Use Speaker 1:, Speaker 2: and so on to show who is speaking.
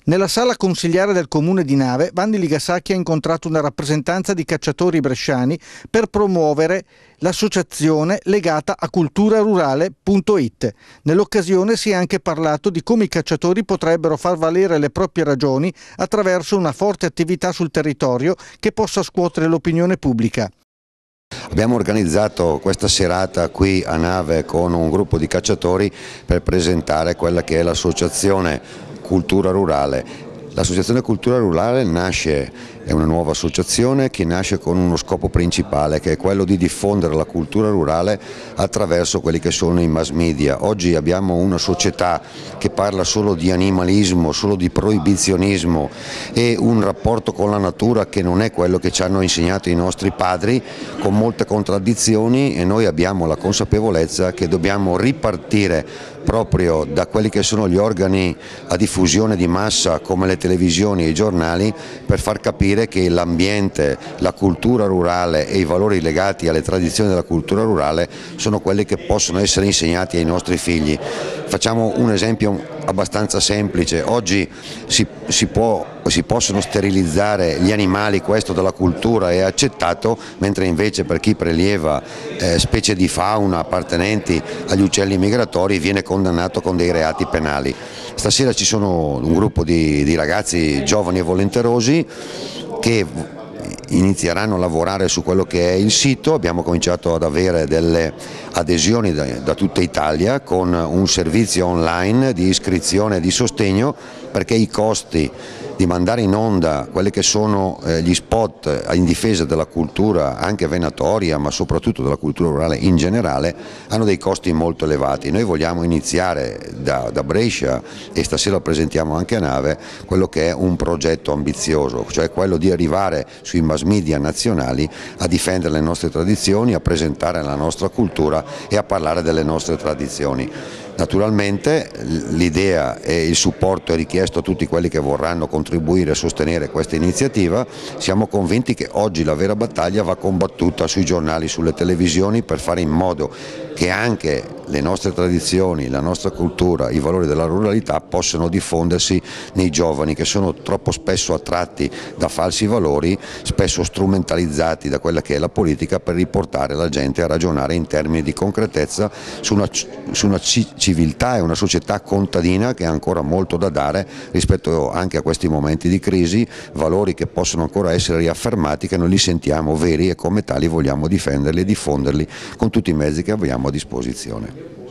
Speaker 1: Nella sala consiliare del comune di Nave, Vanni Ligasacchi ha incontrato una rappresentanza di cacciatori bresciani per promuovere l'associazione legata a culturarurale.it. Nell'occasione si è anche parlato di come i cacciatori potrebbero far valere le proprie ragioni attraverso una forte attività sul territorio che possa scuotere l'opinione pubblica.
Speaker 2: Abbiamo organizzato questa serata qui a Nave con un gruppo di cacciatori per presentare quella che è l'associazione Cultura Rurale. L'associazione Cultura Rurale è una nuova associazione che nasce con uno scopo principale, che è quello di diffondere la cultura rurale attraverso quelli che sono i mass media. Oggi abbiamo una società che parla solo di animalismo, solo di proibizionismo e un rapporto con la natura che non è quello che ci hanno insegnato i nostri padri, con molte contraddizioni, e noi abbiamo la consapevolezza che dobbiamo ripartire proprio da quelli che sono gli organi a diffusione di massa come le televisioni e i giornali, per far capire che l'ambiente, la cultura rurale e i valori legati alle tradizioni della cultura rurale sono quelli che possono essere insegnati ai nostri figli. Facciamo un esempio abbastanza semplice: oggi si possono sterilizzare gli animali, questo dalla cultura è accettato, mentre invece per chi prelieva specie di fauna appartenenti agli uccelli migratori viene condannato con dei reati penali. Stasera ci sono un gruppo di ragazzi giovani e volenterosi che inizieranno a lavorare su quello che è il sito. Abbiamo cominciato ad avere delle adesioni da tutta Italia con un servizio online di iscrizione e di sostegno, perché i costi di mandare in onda quelli che sono gli spot in difesa della cultura anche venatoria, ma soprattutto della cultura rurale in generale, hanno dei costi molto elevati. Noi vogliamo iniziare da Brescia, e stasera presentiamo anche a Nave, quello che è un progetto ambizioso, cioè quello di arrivare sui mass media nazionali a difendere le nostre tradizioni, a presentare la nostra cultura e a parlare delle nostre tradizioni. Naturalmente l'idea e il supporto è richiesto a tutti quelli che vorranno contribuire a sostenere questa iniziativa. Siamo convinti che oggi la vera battaglia va combattuta sui giornali, sulle televisioni, per fare in modo che anche le nostre tradizioni, la nostra cultura, i valori della ruralità possano diffondersi nei giovani, che sono troppo spesso attratti da falsi valori, spesso strumentalizzati da quella che è la politica, per riportare la gente a ragionare in termini di concretezza su una civiltà e una società contadina che ha ancora molto da dare rispetto anche a questi momenti di crisi, valori che possono ancora essere riaffermati, che noi li sentiamo veri e come tali vogliamo difenderli e diffonderli con tutti i mezzi che abbiamo a disposizione.